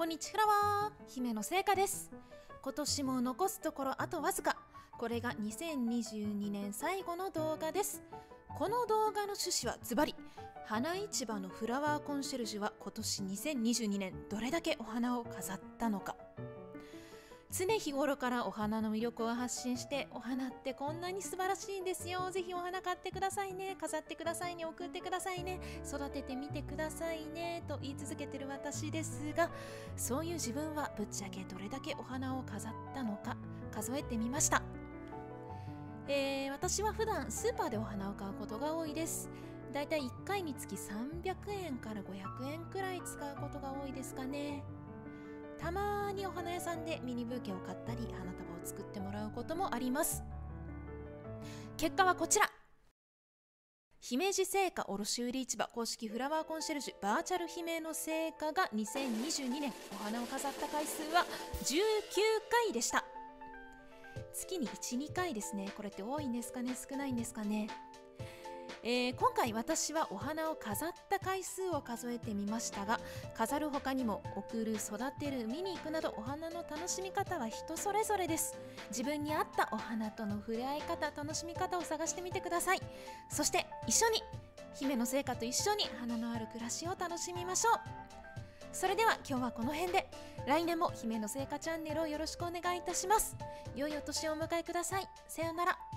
こんにちは、姫の聖華です。今年も残すところあとわずか。これが2022年最後の動画です。この動画の趣旨はズバリ、花市場のフラワーコンシェルジュは今年2022年どれだけお花を飾ったのか。常日頃からお花の魅力を発信して、お花ってこんなに素晴らしいんですよ、ぜひお花買ってくださいね、飾ってくださいね、送ってくださいね、育ててみてくださいねと言い続けてる私ですが、そういう自分はぶっちゃけどれだけお花を飾ったのか数えてみました。私は普段スーパーでお花を買うことが多いです。だいたい1回につき300円から500円くらい使うことが多いですかね。たまにお花屋さんでミニブーケを買ったり花束を作ってもらうこともあります。結果はこちら。姫路製菓卸売市場公式フラワーコンシェルジュバーチャル姫の製菓が2022年お花を飾った回数は19回でした。月に 1,2 回ですね。これって多いんですかね、少ないんですかね。今回私はお花を飾った回数を数えてみましたが、飾る他にも送る、育てる、見に行くなどお花の楽しみ方は人それぞれです。自分に合ったお花との触れ合い方、楽しみ方を探してみてください。そして一緒に姫の聖華と一緒に花のある暮らしを楽しみましょう。それでは今日はこの辺で。来年も姫の聖華チャンネルをよろしくお願いいたします。良いお年をお迎えください。さようなら。